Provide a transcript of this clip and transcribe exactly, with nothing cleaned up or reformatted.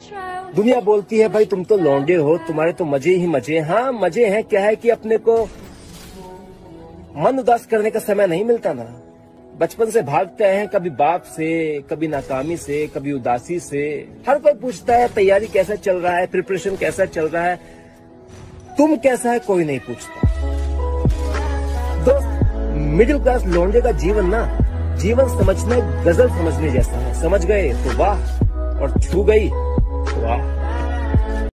दुनिया बोलती है भाई तुम तो लौंडे हो, तुम्हारे तो मजे ही मजे। हाँ मजे हैं, क्या है कि अपने को मन उदास करने का समय नहीं मिलता ना। बचपन से भागते हैं, कभी बाप से, कभी नाकामी से, कभी उदासी से। हर कोई पूछता है तैयारी कैसा चल रहा है, प्रिपरेशन कैसा चल रहा है, तुम कैसा है, कोई नहीं पूछता। दोस्त, मिडिल क्लास लौंडे का जीवन ना, जीवन समझना गजल समझने जैसा है। समझ गए तो वाह, और छू गई तो वाह।